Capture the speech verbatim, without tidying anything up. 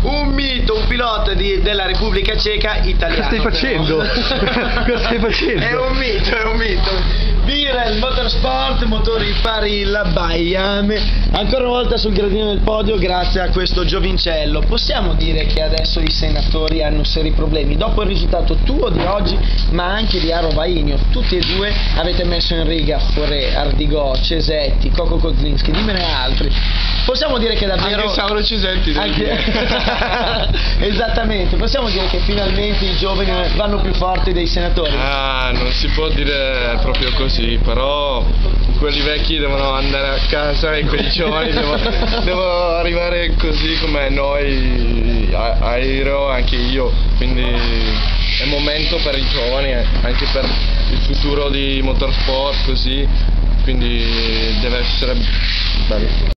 un mito, un pilota di, della Repubblica Ceca italiano. Cosa stai facendo? Cosa stai facendo? È un mito, è un mito. Birel Motorsport, motori pari la Baiame, ancora una volta sul gradino del podio grazie a questo giovincello. Possiamo dire che adesso i senatori hanno seri problemi dopo il risultato tuo di oggi ma anche di Aro Vainio. Tutti e due avete messo in riga Foré, Ardigò, Cesetti, Coco Kozlinski, dimmene altri. Possiamo dire che davvero anche Sauro Cesetti anche... esattamente, possiamo dire che finalmente i giovani vanno più forti dei senatori. Ah, non si può dire proprio così, però quelli vecchi devono andare a casa e quelli giovani devono, devono arrivare così come noi, Aero, anche io, quindi è momento per i giovani, anche per il futuro di motorsport, così, quindi deve essere bello.